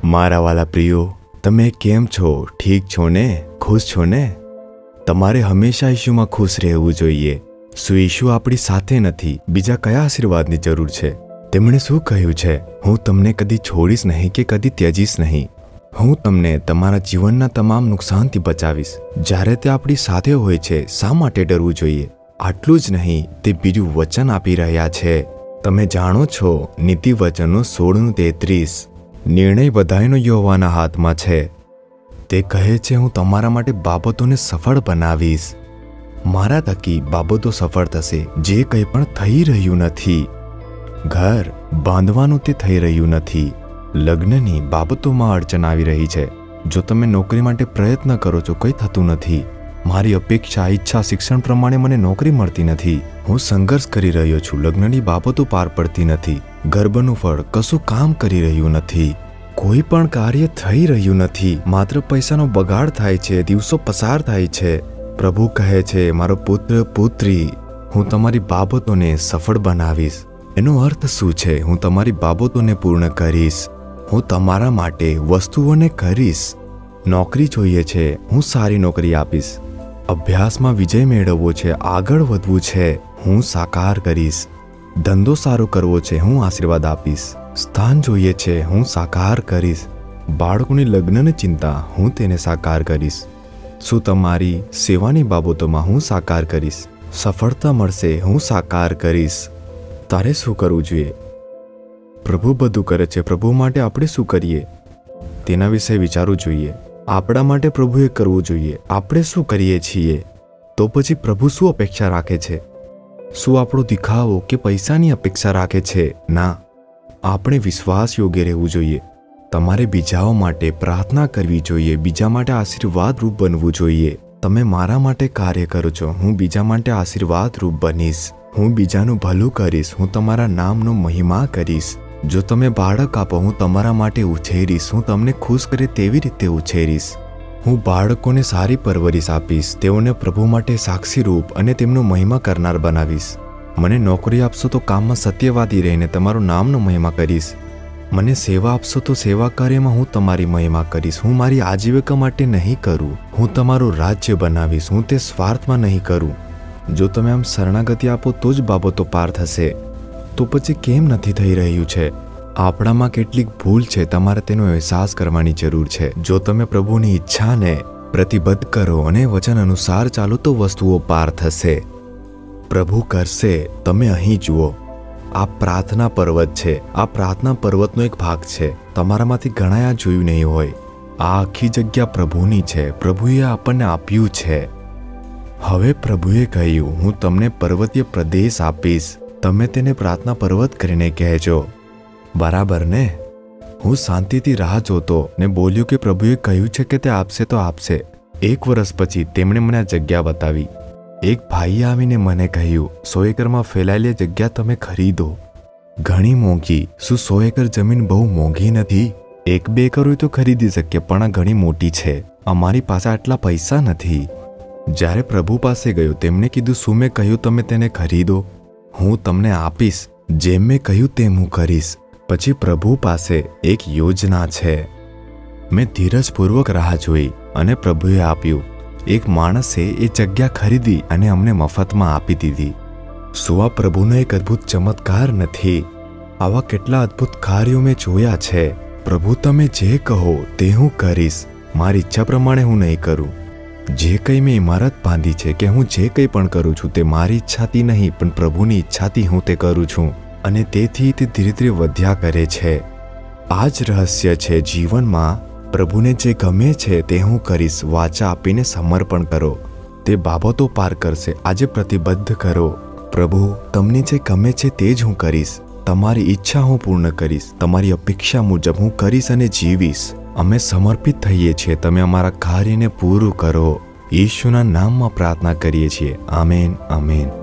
મારા વાલા પ્રિયો, તમે કેમ છો? ઠીક છો ને? ખુશ છો ને? તમારે હંમેશા ઈશુમાં ખુશ રહેવું જોઈએ. શું ઈશુ આપણી સાથે નથી? બીજા કયા આશીર્વાદની જરૂર છે? તેમણે શું કહ્યું છે? હું તમને કદી છોડીશ નહીં કે કદી ત્યજીશ નહીં. હું તમને તમારા જીવનના તમામ નુકસાનથી બચાવીશ. જ્યારે તે આપણી સાથે હોય છે, શા માટે ડરવું જોઈએ? આટલું જ નહીં, તે બીજું વચન આપી રહ્યા છે. તમે જાણો છો, નીતિ વચનો 16:33, નિર્ણય બધાયનો યહોવાના હાથમાં છે. તે કહે છે, હું તમારા માટે બાબતોને સફળ બનાવીશ. મારા થકી બાબતો સફળ થશે. જે કંઈ પણ થઈ રહ્યું નથી, ઘર બાંધવાનું તે થઈ રહ્યું નથી, લગ્નની બાબતોમાં અડચણ આવી રહી છે. જો તમે નોકરી માટે પ્રયત્ન કરો છો, કંઈ થતું નથી. મારી અપેક્ષા, ઈચ્છા, શિક્ષણ પ્રમાણે મને નોકરી મળતી નથી. હું સંઘર્ષ કરી રહ્યો છું, લગ્નની બાબતો પાર પડતી નથી. ગર્ભનું ફળ કશું કામ કરી રહ્યું નથી. કોઈ પણ કાર્ય થઈ રહ્યું નથી. માત્ર પૈસાનો બગાડ થાય છે, દિવસો પસાર થાય છે. પ્રભુ કહે છે, મારો પુત્ર પુત્રી, હું તમારી બાબતોને સફળ બનાવીશ. એનો અર્થ શું છે? હું તમારી બાબતોને પૂર્ણ કરીશ. હું તમારા માટે વસ્તુઓને કરીશ. નોકરી જોઈએ છે, હું સારી નોકરી આપીશ. અભ્યાસમાં વિજય મેળવવો છે, આગળ વધવું છે, હું સાકાર કરીશ. ધંધો સારો કરવો છે, હું આશીર્વાદ આપીશ. સ્થાન જોઈએ છે, હું સાકાર કરીશ. બાળકોની લગ્નની ચિંતા, હું તેને સાકાર કરીશ. શું તમારી સેવાની બાબતોમાં હું સાકાર કરીશ. સફળતા મળશે, હું સાકાર કરીશ. તારે શું કરવું જોઈએ? પ્રભુ બધું કરે છે. પ્રભુ માટે આપણે શું કરીએ તેના વિશે વિચારવું જોઈએ. આપણા માટે પ્રભુએ કરવું જોઈએ. આપણે શું કરીએ છીએ? તો પછી પ્રભુ શું અપેક્ષા રાખે છે? શું આપણો દેખાવો કે પૈસાની અપેક્ષા રાખે છે? ના, આપણે વિશ્વાસ યોગ્ય રહેવું જોઈએ. તમારે બીજાઓ માટે પ્રાર્થના કરવી જોઈએ. બીજા માટે આશીર્વાદરૂપ બનવું જોઈએ. તમે મારા માટે કાર્ય કરો છો, હું બીજા માટે આશીર્વાદરૂપ બનીશ. હું બીજાનું ભલું કરીશ. હું તમારા નામનો મહિમા કરીશ. જો તમે બાળક આપો, હું તમારા માટે ઉછેરીશ. હું તમને ખુશ કરે તેવી રીતે ઉછેરીશ. હું બાળકોને સારી પરવરિશ આપીશ. તેઓને પ્રભુ માટે સાક્ષીરૂપ અને તેમનો મહિમા કરનાર બનાવીશ. મને નોકરી આપશો તો કામમાં સત્યવાદી રહીને તમારું નામનો મહિમા કરીશ. મને સેવા આપશો તો સેવા કાર્યમાં હું તમારી મહિમા કરીશ. હું મારી આજીવિકા માટે નહીં કરું, હું તમારું રાજ્ય બનાવીશ. હું તે સ્વાર્થમાં નહીં કરું. જો તમે આમ શરણાગતિ આપો તો જ બાબતો પાર થશે. તો પછી કેમ નથી થઈ રહ્યું છે? આપણામાં કેટલીક ભૂલ છે. તમારે તેનો અહેસાસ કરવાની જરૂર છે. જો તમે પ્રભુની ઈચ્છાને પ્રતિબદ્ધ કરો અને વચન અનુસાર ચાલો તો વસ્તુઓ પાર થશે. પ્રભુ કરશે. તમે અહીં જુઓ, આ પ્રાર્થના પર્વત છે. આ પ્રાર્થના પર્વતનો એક ભાગ છે. તમારામાંથી ઘણા આ જોયું નહીં હોય. આ આખી જગ્યા પ્રભુની છે. પ્રભુએ આપણને આપ્યું છે. હવે પ્રભુએ કહ્યું, હું તમને પર્વતીય પ્રદેશ આપીશ. તમે તેને પ્રાર્થના પર્વત કરીને કહેજો. બરાબર ને? હું શાંતિથી રાહ જોતો ને બોલ્યો કે પ્રભુએ કહ્યું છે કે તે આપશે તો આપશે. 1 વર્ષ પછી તેમણે મને આ જગ્યા બતાવી. એક ભાઈએ આવીને મને કહ્યું, 100 એકરમાં ફેલાયેલી જગ્યા તમે ખરીદો. ઘણી મોંઘી. શું 100 એકર જમીન બહુ મોંઘી નથી? 1-2 એકર હોય તો ખરીદી શકીએ, પણ આ ઘણી મોટી છે. અમારી પાસે આટલા પૈસા નથી. જ્યારે પ્રભુ પાસે ગયો, તેમણે કીધું, શું મેં કહ્યું તમે તેને ખરીદો? હું તમને આપીશ. જેમ મેં કહ્યું તેમ હું કરીશ. પછી પ્રભુ પાસે એક યોજના છે. મેં ધીરજપૂર્વક રાહ જોઈ અને પ્રભુએ આપ્યું. એક માણસે એ જગ્યા ખરીદી અને અમને મફતમાં આપી દીધી. શું આ પ્રભુનો એક અદ્ભુત ચમત્કાર નથી? આવા કેટલા અદ્ભુત કાર્યો મેં જોયા છે. પ્રભુ તમે જે કહો તે હું કરીશ. મારી ઈચ્છા પ્રમાણે હું નહીં કરું. જે કંઈ મેં ઇમારત બાંધી છે કે હું જે કંઈ પણ કરું છું તે મારી ઈચ્છાથી નહીં, પણ પ્રભુની ઈચ્છાથી હું તે કરું છું. અને તેથી તે ધીરે ધીરે વધ્યા કરે છે. આ જ રહસ્ય છે જીવનમાં. પ્રભુને જે ગમે છે તે હું કરીશ. વાચા આપીને સમર્પણ કરો. તે બાબતો પાર કરશે. આજે પ્રતિબદ્ધ કરો. પ્રભુ, તમને જે ગમે છે તે જ હું કરીશ. તમારી ઈચ્છા હું પૂર્ણ કરીશ. તમારી અપેક્ષા મુજબ હું કરીશ અને જીવીશ. અમે સમર્પિત થઈએ છીએ. તમે અમારા કાર્યને પૂરું કરો. ઈશુના નામમાં પ્રાર્થના કરીએ છીએ. Amen, amen.